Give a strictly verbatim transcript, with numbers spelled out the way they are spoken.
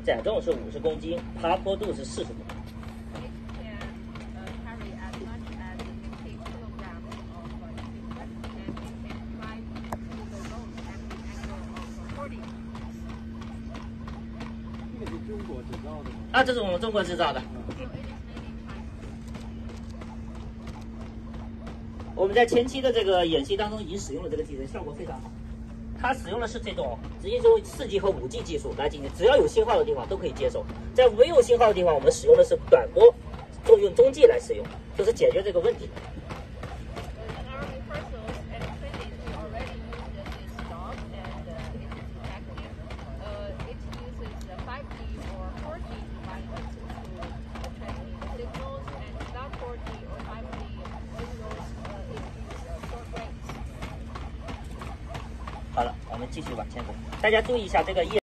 载重是五十公斤，爬坡度是四十公斤。 中国制造的吗？ 啊，这是我们中国制造的。我们在前期的这个演习当中已经使用了这个机身，效果非常好。它使用的是这种直接用四 G 和五 G 技术来进行，只要有信号的地方都可以接收。在没有信号的地方，我们使用的是短波，就用中继来使用，就是解决这个问题。 好了，我们继续往前走。大家注意一下这个页。